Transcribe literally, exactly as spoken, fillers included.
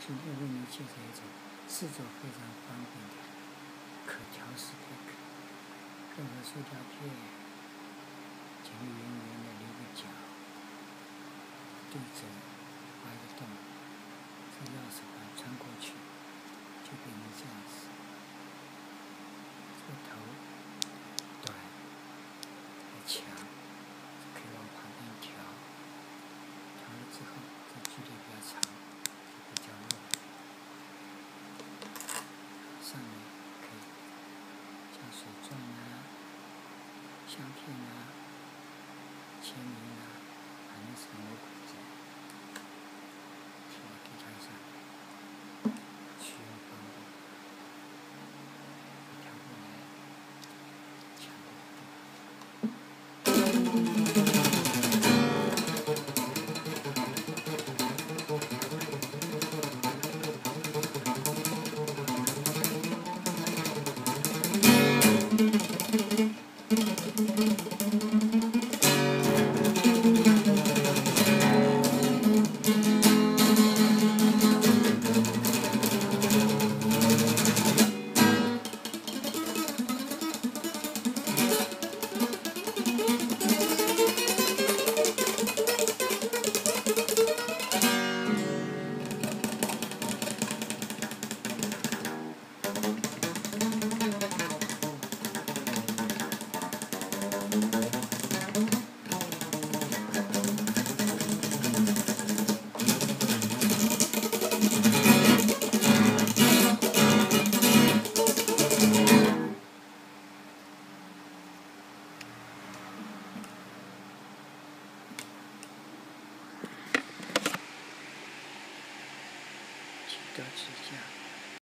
今天为你介绍一种制作非常方便的可调式贝壳。任何塑胶片剪圆圆的留个角，对折挖一个洞，这钥匙环穿过去，就变成这样子。这个头短还强，可以往旁边调，调了之后这距离比较长，就比较弱。上面可以像手绢啊、相片啊、签名啊，反正是魔鬼在贴在地毯上面，使用方便，调过来强度。几个支架。